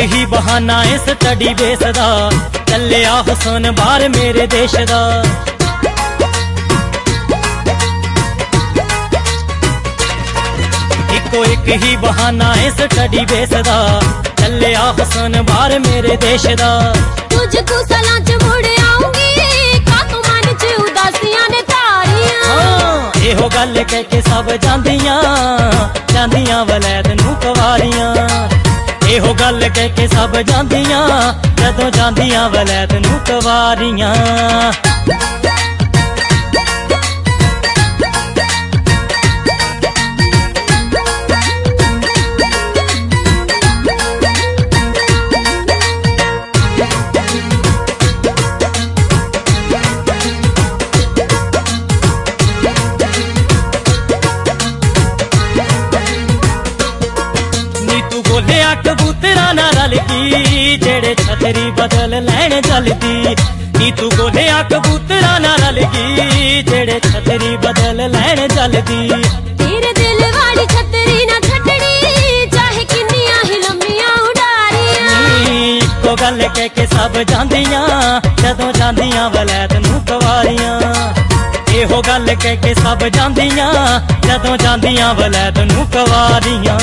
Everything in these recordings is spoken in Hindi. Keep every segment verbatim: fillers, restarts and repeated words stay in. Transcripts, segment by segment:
ही बहाना है स्टडी बेस दा, चलिया हुसन बाहर मेरे देश दा। इको एक ही बहाना है स्टडी बेस दा, चलिया हुसन बाहर मेरे देश दा। तुझको सलाह च मुड़ आऊंगी, का तू मन च उदासियां ने तारियां। हाँ एहो गल कह के सब जांदियां, जांदियां वलैद नू कवारियां। एहो गल कह के सब जांदियां, जदों जांदियां वलैद नू कवारियां। बोलिया कबूतरा ना रल की, जेड़े छतरी बदल लैन जलदी। नी तू बोलिया कबूतरा ना रल की, जेड़े छतरी बदल लैन जलदी। तेरे दिल वाली छतरी ना छटड़ी, चाहे किन्नियां ही लम्मियां उडारियां। इको गल कह के सब जांदियां, जदों जांदियां वलैद नू कवारियां। एहो गल कह के सब जांदियां, जदों जांदियां वलैद नू कवारियां।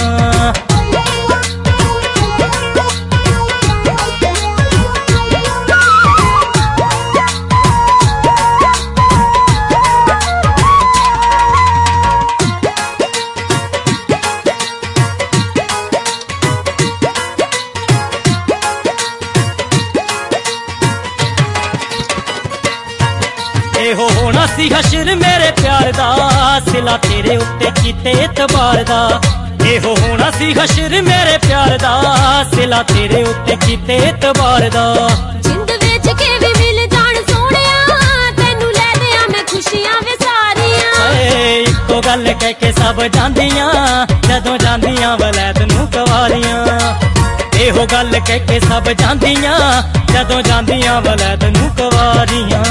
एहो होना सी हशर मेरे प्यार दा, सिला तेरे उत्ते कीते एतबार दा। एहो होना सी हशर मेरे प्यार दा, सिला तेरे उत्ते कीते एतबार दा। जिंद विच के भी मिल जान सोहणिया, तैनू लै दियां मैं खुशियां वे सारियां। इको गल कह के सब जांदियां, जदों जांदियां वलैद नू कवारियां। एहो गल कह के सब जांदियां, जदों जांदियां वलैद नू कवारियां।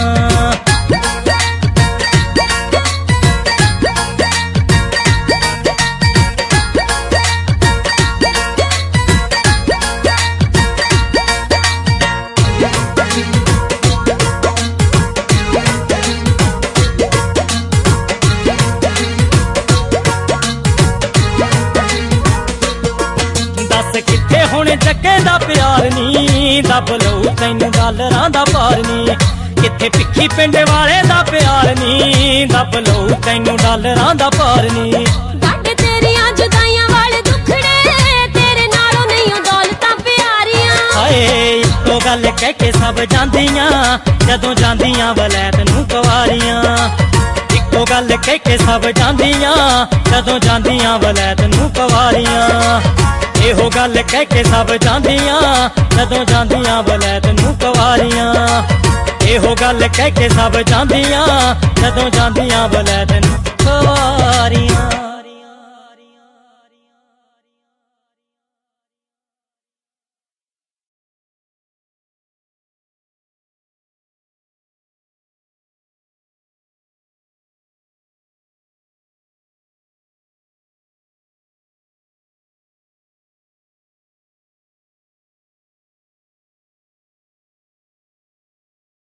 किथे हुण जगे दा प्यार नी, दब लऊ तैनू डालरां दा पार नी। किथे पिक्खी पिंड वाले दा प्यार नी, दब लऊ तैनू डालरां दा पार नी। गड्ड तेरियां जुदाइयां वाले दुखड़े, तेरे नालों नहीं दौलतां प्यारियां। हाय इको गल कह के सब जांदियां, जदों जांदियां वलैद नू कवारियां। इको गल कह के सब जांदियां, जदों जांदियां वलैद नू कवारियां। एहो गल कह के सब जांदियां, जदों जांदियां वलैद नू कवारियां। एहो गल कह के सब जांदियां, जदों जांदियां वलैद नू कवारियां।